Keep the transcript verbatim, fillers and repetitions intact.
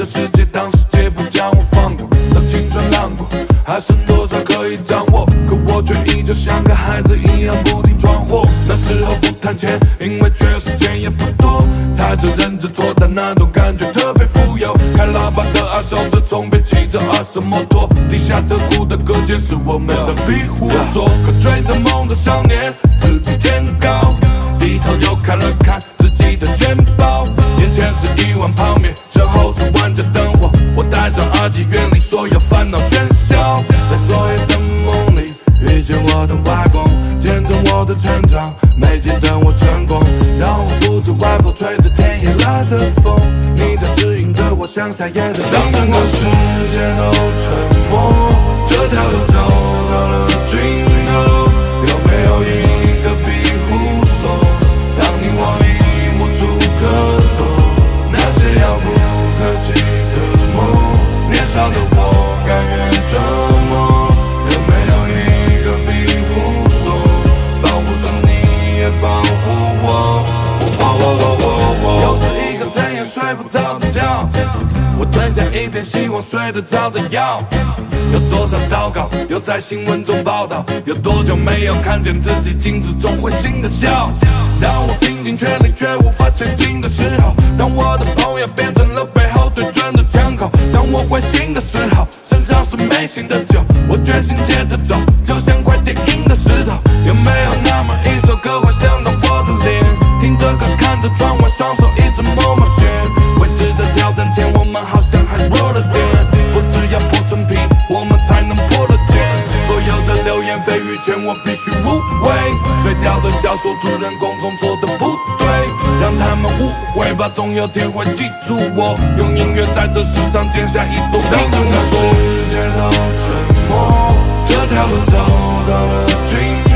这世界，当世界不将我放过，当青春浪过，还剩多少可以掌握？可我却依旧像个孩子一样不停闯祸。那时候不谈钱，因为确实钱也不多，踩着人字拖，但那种感觉特别富有。开喇叭的二手车，从别骑着二手摩托，地下车库的隔间是我们的庇护所。可追着梦的少年，自己天高，低头又看了看自己的钱包，眼前是一碗泡面，身后是万家灯火。我戴上耳机，远离所有烦恼喧嚣，在昨夜的梦里遇见我的外公，见证我的成长，没见证我成功。让我扶着外婆，吹着天也来的风，你在指引着我向下夜的。当整个世界都沉默，这条路走到了尽头，有没有一个庇护所？当你我已无处可躲，那些遥不可及的梦，年少的我甘愿折磨。有没有一个庇护所，保护着你也保护我？又是一个整夜睡不着的觉，我吞下一片希望睡得着的药。有多少糟糕又在新闻中报道？有多久没有看见自己镜子中会心的笑？当我拼尽全力却无法前进的时候，当我的朋友变成了背后对准的枪口，当我灰心的时候，身上是没醒的酒，我决心接着走，就像块坚硬的石头。有没有那么一首歌会想到我的脸？听着歌，看着窗外，双手一直默默写。未知的挑战前，我们好像还弱了点。不只要破陈皮，我们才能破了茧。所有的流言蜚语前，我必须无畏。废掉的小说主人公总做的不对，让他们误会吧，总有天会记住我。用音乐在这世上建下一座当整个世界都沉默，这条路走到了尽头。